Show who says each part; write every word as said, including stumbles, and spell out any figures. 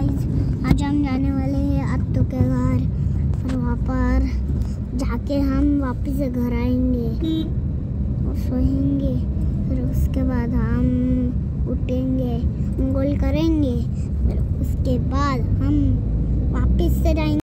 Speaker 1: Guys, आज हम जाने वाले हैं अत्तू के घर और वहाँ पर जाके हम वापस से घर आएंगे और सोएंगे। फिर उसके बाद हम उठेंगे, गोल करेंगे, फिर उसके बाद हम वापस से जाएंगे।